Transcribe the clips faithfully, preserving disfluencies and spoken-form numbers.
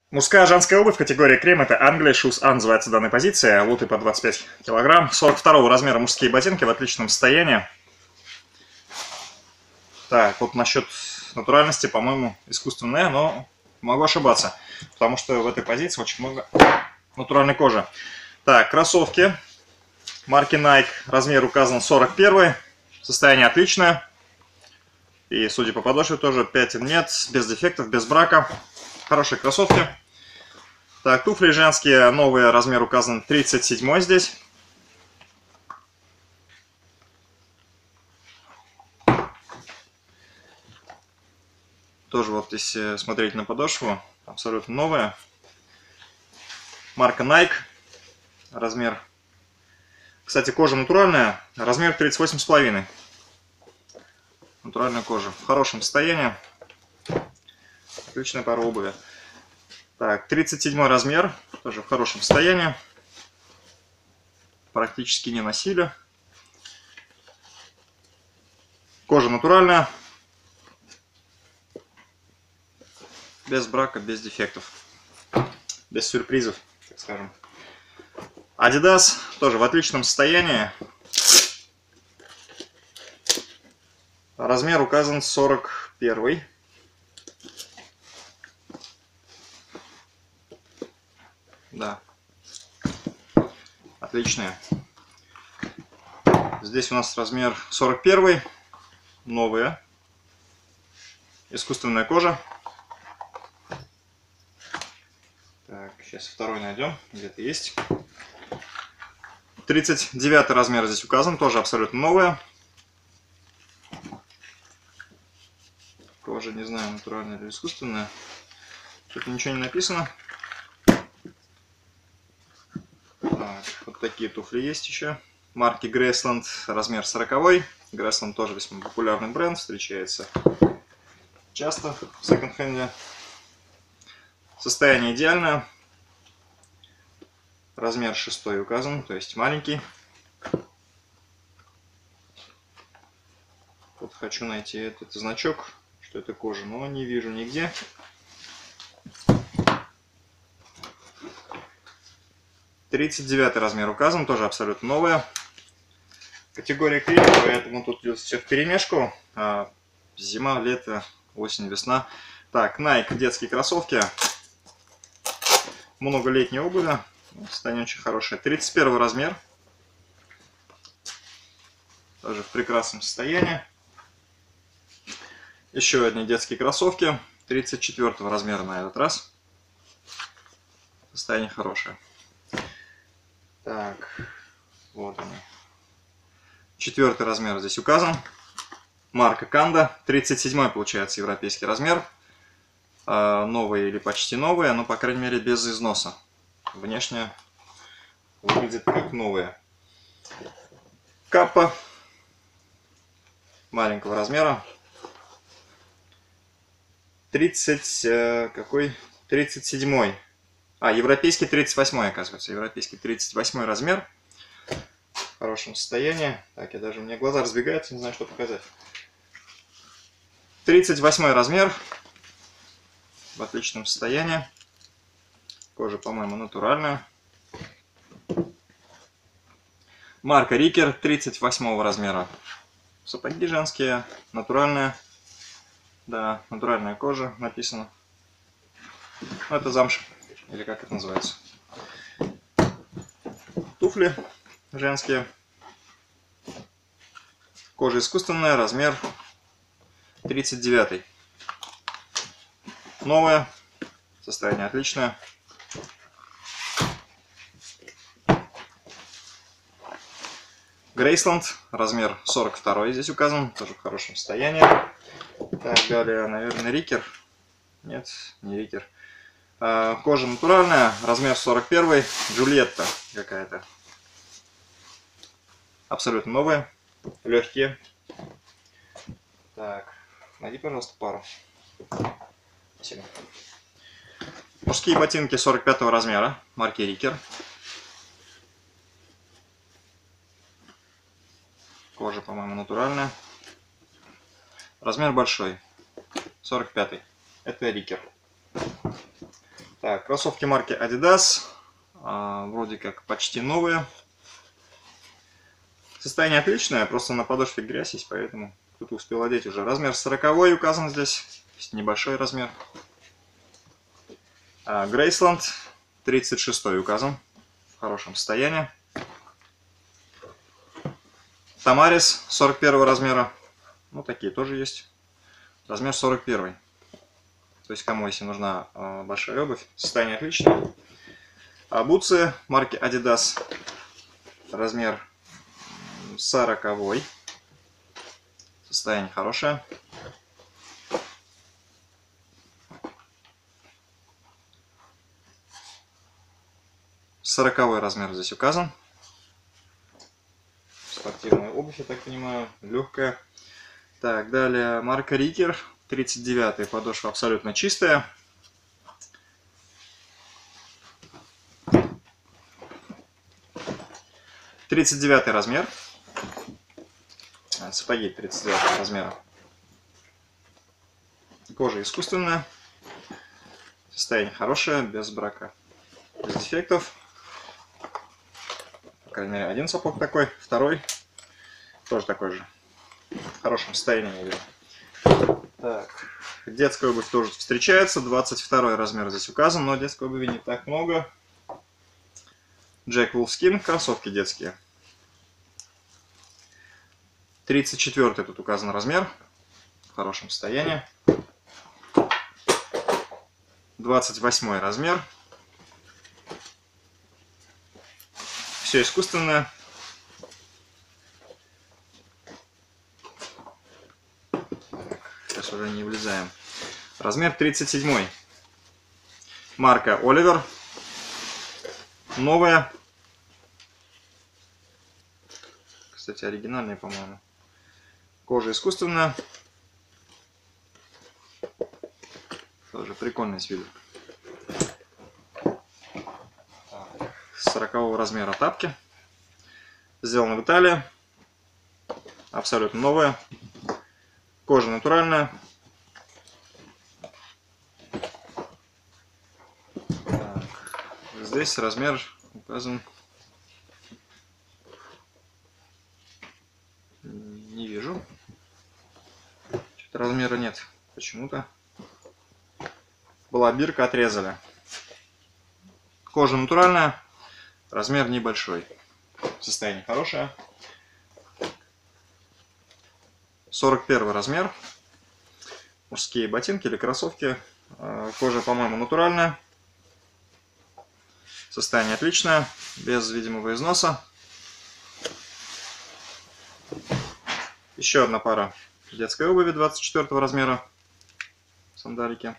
Мужская, женская обувь категории крем. Это Anglia Shoes A называется данная позиция. Лоты по двадцать пять килограмм. сорок второго размера мужские ботинки в отличном состоянии. Так, вот насчет натуральности, по-моему, искусственная, но могу ошибаться. Потому что в этой позиции очень много натуральной кожи. Так, кроссовки марки Nike. Размер указан сорок один. Состояние отличное. И, судя по подошве, тоже пятен нет. Без дефектов, без брака. Хорошие кроссовки. Так, туфли женские, новые, размер указан тридцать семь здесь. Тоже вот если смотреть на подошву, абсолютно новая. Марка Nike. Размер. Кстати, кожа натуральная. Размер тридцать восемь с половиной. Натуральная кожа. В хорошем состоянии. Отличная пара обуви. Так, тридцать седьмой размер. Тоже в хорошем состоянии. Практически не носили. Кожа натуральная. Без брака, без дефектов. Без сюрпризов, так скажем. Adidas тоже в отличном состоянии. Размер указан сорок один. Да. Отличные. Здесь у нас размер сорок один. Новые. Искусственная кожа. Так, сейчас второй найдем. Где-то есть. тридцать девятый размер здесь указан. Тоже абсолютно новая. Кожа, не знаю, натуральная или искусственная. Тут ничего не написано. Так, вот такие туфли есть еще. Марки Graceland, размер сорок. Graceland тоже весьма популярный бренд, встречается часто в секонд-хенде. Состояние идеальное. Размер шестой указан, то есть маленький. Вот хочу найти этот значок, что это кожа, но не вижу нигде. тридцать девятый размер указан, тоже абсолютно новая. Категория крем, поэтому тут идет все вперемешку. Зима, лето, осень, весна. Так, Nike детские кроссовки. Многолетней обуви. Состояние очень хорошее. тридцать первый размер. Тоже в прекрасном состоянии. Еще одни детские кроссовки. тридцать четвёртого размера на этот раз. Состояние хорошее. Так, вот они. Четвертый размер здесь указан. Марка Канда. тридцать седьмой получается европейский размер. Новые или почти новые, но по крайней мере без износа. Внешне выглядит как новые. Каппа маленького размера. тридцать какой? тридцать седьмой. А, европейский тридцать восьмой, оказывается. Европейский тридцать восьмой размер. В хорошем состоянии. Так, я даже, у меня глаза разбегаются, не знаю, что показать. тридцать восьмой размер. В отличном состоянии. Кожа, по-моему, натуральная. Марка Рикер, тридцать восьмого размера. Сапоги женские, натуральные. Да, натуральная кожа написано. Ну, это замша, или как это называется. Туфли женские. Кожа искусственная, размер тридцать девятый. Новая, состояние отличное. Graceland, размер сорок два здесь указан, тоже в хорошем состоянии. Так, далее, наверное, Рикер. Нет, не Рикер. А, кожа натуральная, размер сорок один, Джульетта какая-то. Абсолютно новые, легкие. Так, найди, пожалуйста, пару. Спасибо. Мужские ботинки сорок пятого размера, марки Рикер. Кожа, по-моему, натуральная. Размер большой. сорок пятый. Это Рикер. Так, кроссовки марки Adidas. А, вроде как почти новые. Состояние отличное, просто на подошве грязь есть, поэтому кто-то успел одеть уже. Размер сороковой указан здесь, то есть небольшой размер. А, Graceland тридцать шестой указан, в хорошем состоянии. Tamaris сорок первого размера, ну такие тоже есть. Размер сорок первый. То есть кому, если нужна э, большая обувь, состояние отличное. А бутсы марки Adidas, размер сороковой. Состояние хорошее. сороковой размер здесь указан. Спортивная обувь, я так понимаю, легкая. Так, далее марка Riker, тридцать девятый, подошва абсолютно чистая. тридцать девятый размер. Сапоги тридцать девятого размера. Кожа искусственная. Состояние хорошее, без брака, без дефектов. По крайней мере, один сапог такой, второй тоже такой же. В хорошем состоянии, я вижу. Так, детская обувь тоже встречается. двадцать второй размер здесь указан, но детской обуви не так много. Jack Wolfskin, кроссовки детские. тридцать четвёртый тут указан размер, в хорошем состоянии. двадцать восьмой размер. Все искусственное. Сейчас уже не влезаем. Размер тридцать седьмой. Марка Oliver. Новая. Кстати, оригинальная, по-моему. Кожа искусственная. Тоже прикольный с виду. сорокового размера тапки. Сделаны в Италии. Абсолютно новая. Кожа натуральная. Так. Здесь размер указан. Не вижу. Что-то размера нет. Почему-то. Была бирка, отрезали. Кожа натуральная. Размер небольшой. Состояние хорошее. сорок первый размер. Мужские ботинки или кроссовки. Кожа, по-моему, натуральная. Состояние отличное. Без видимого износа. Еще одна пара детской обуви двадцать четвёртого размера. Сандалики.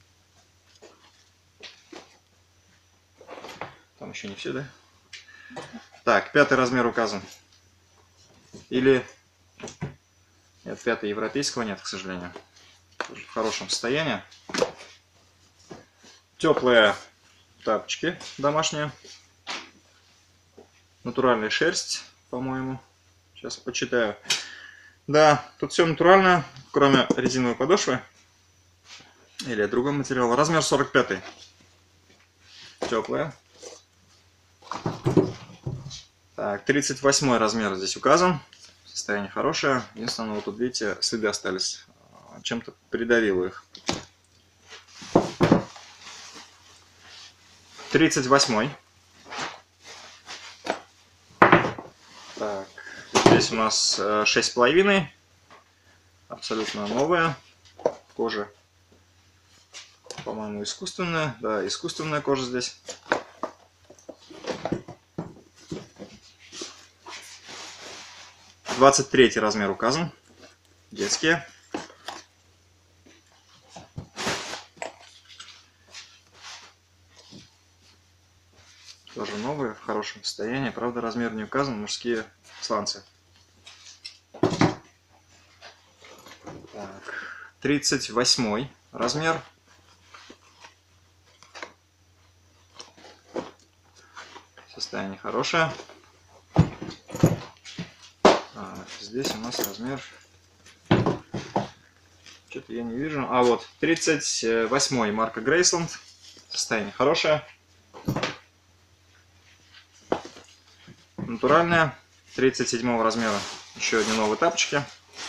Там еще не все, да? Так, пятый размер указан. Или... Нет, пятый европейского нет, к сожалению. Тоже в хорошем состоянии. Теплые тапочки домашние. Натуральная шерсть, по-моему. Сейчас почитаю. Да, тут все натурально, кроме резиновой подошвы. Или другой материал. Размер сорок пятый. Теплая. Так, тридцать восьмой размер здесь указан. Состояние хорошее. Единственное, вот тут, видите, следы остались. Чем-то придавило их. тридцать восьмой. Так, здесь у нас шесть с половиной. Абсолютно новая. Кожа, по-моему, искусственная. Да, искусственная кожа здесь. двадцать третий размер указан. Детские. Тоже новые, в хорошем состоянии. Правда, размер не указан. Мужские сланцы. Так, тридцать восьмой размер. Состояние хорошее. А, здесь у нас размер... Что-то я не вижу. А вот, тридцать восьмой марка Graceland. Состояние хорошее. Натуральная. тридцать седьмого размера. Еще одни новые тапочки.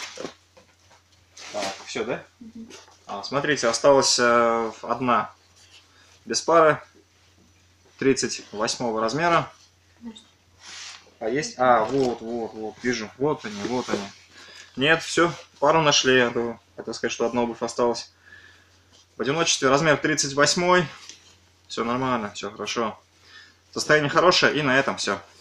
Так, все, да? Угу. А, смотрите, осталась э, одна без пары. тридцать восьмого размера. А есть? А, вот, вот, вот, вижу. Вот они, вот они. Нет, все, пару нашли. Это, хотел сказать, что одна обувь осталась. В одиночестве размер тридцать восьмой. Все нормально, все хорошо. Состояние хорошее, и на этом все.